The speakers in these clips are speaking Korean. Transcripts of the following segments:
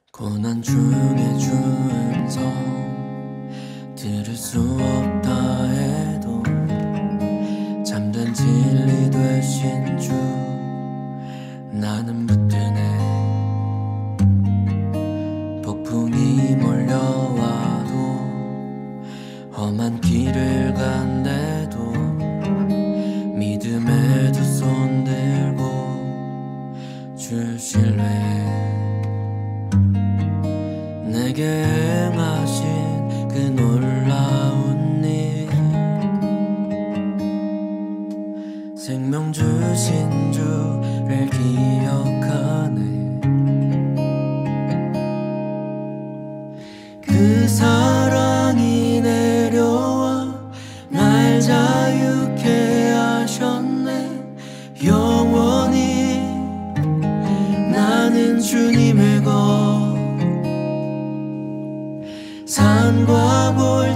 고난 중에 주음성 들을 수 없다 해도 잠든 진리 되신 주 나는 붙드네. 폭풍이 몰려와도 험한 길을 간대도 믿음에 두 손 들고 주 신뢰해. 내게 행하신 그 놀라운 일, 생명 주신 주를 기억하네. 그 사랑이 내려와 날 자유케 하셨네. 영원히 나는 주님의 것, 산과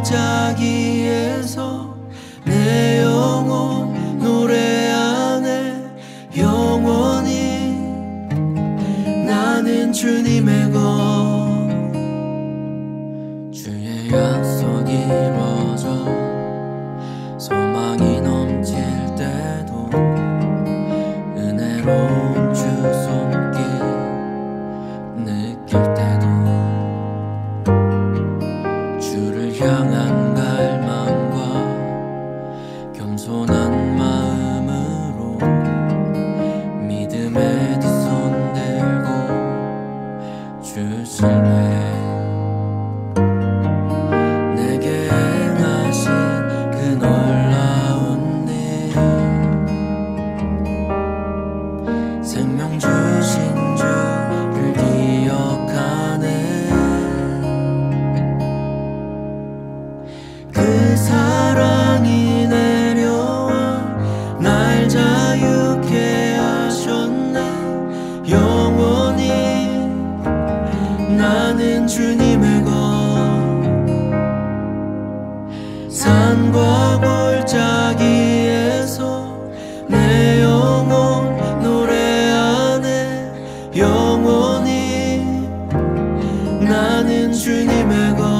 골짜기에서 내 영혼 노래하네. 영원히 나는 주님의 것. 주의 약속이 이루어져 소망이 넘칠 때도 은혜로운 주 손길 느낄 때도 주를 향한 갈망과 겸손한 마음으로 믿음에 두 손 들고 주 신뢰해. 내게 행하신 그 놀라운 일, 생명 주신 주를 기억하네. 그 사랑이 내려와 날 자유케 하셨네. 영원히 나는 주님의 것, 산과 골짜기에서 내 영혼 노래하네. 영원히 나는 주님의 것.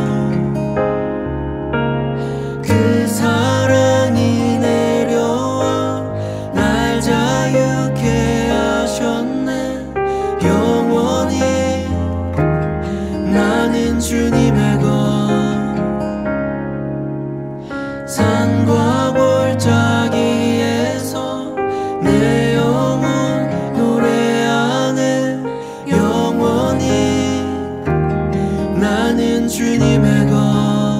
그 사랑이 내려와 날 자유케 하셨네. 영원히 나는 주님의 것, 산과 골짜기에서 내 영혼 노래하네. 영원히 나는 주님의 것.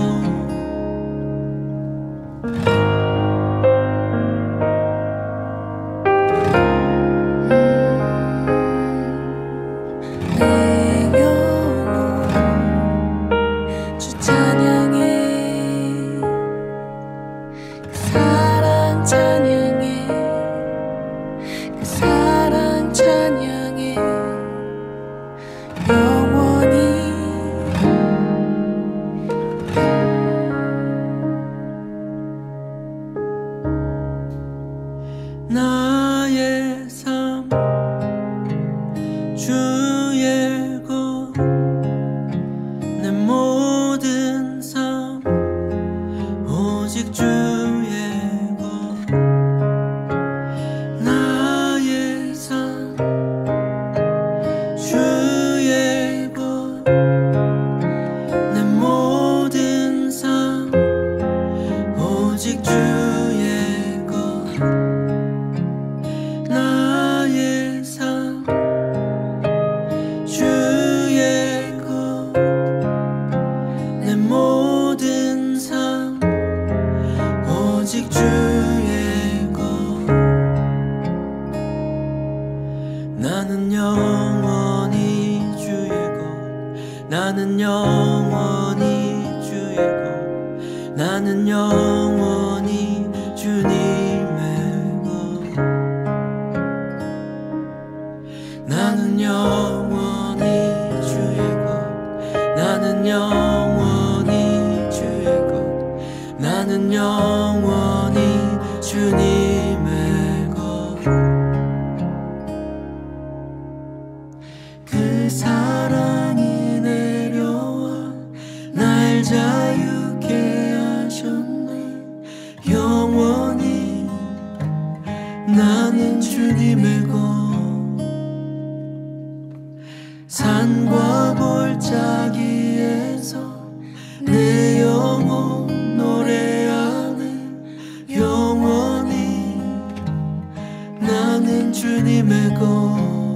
나의 삶 주의 것, 내 모든 삶 오직 주의 것. 나의 삶 주의 것, 내 모든 삶 오직 주의 것. 나의 삶 주의 것, 내 모든 삶 오직 주의 것. 나는 영원히 주의 것, 나는 영원히 주의 것, 나는 영원히 주님의 것. 나는 영원히 주의 것, 나는 영원히 주의 것, 나는 영원히 주님의 것. 그 사랑 나는 주님의 곳 산과 골짜기에서 내 영혼 노래하네 영원히 나는 주님의 곳